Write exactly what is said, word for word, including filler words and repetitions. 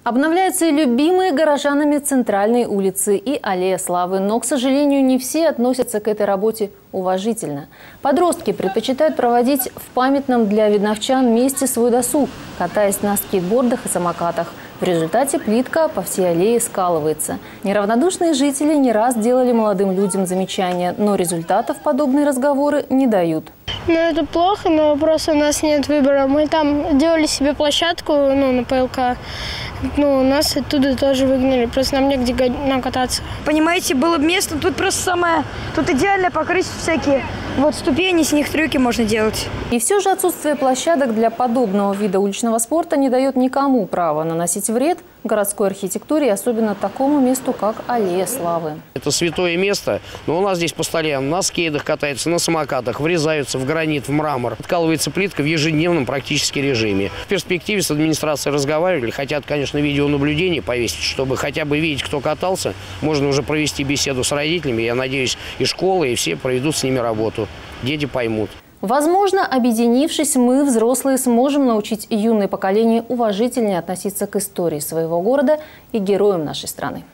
Обновляются и любимые горожанами центральные улицы и аллея славы. Но, к сожалению, не все относятся к этой работе уважительно. Подростки предпочитают проводить в памятном для видновчан месте свой досуг, катаясь на скейтбордах и самокатах. В результате плитка по всей аллее скалывается. Неравнодушные жители не раз делали молодым людям замечания, но результатов подобные разговоры не дают. Ну, это плохо, но просто у нас нет выбора. Мы там делали себе площадку, ну, на ПЛК. Ну, нас оттуда тоже выгнали, просто нам негде кататься. Понимаете, было бы место, тут просто самое, тут идеально покрыть всякие вот ступени, с них трюки можно делать. И все же отсутствие площадок для подобного вида уличного спорта не дает никому права наносить вред городской архитектуре, и особенно такому месту, как аллея славы. Это святое место, но у нас здесь постоянно на скейтах катаются, на самокатах, врезаются в гранит, в мрамор. Откалывается плитка в ежедневном практически режиме. В перспективе с администрацией разговаривали, хотят, конечно, видеонаблюдение повесить, чтобы хотя бы видеть, кто катался. Можно уже провести беседу с родителями. Я надеюсь, и школы, и все проведут с ними работу. Дети поймут. Возможно, объединившись, мы, взрослые, сможем научить юное поколение уважительнее относиться к истории своего города и героям нашей страны.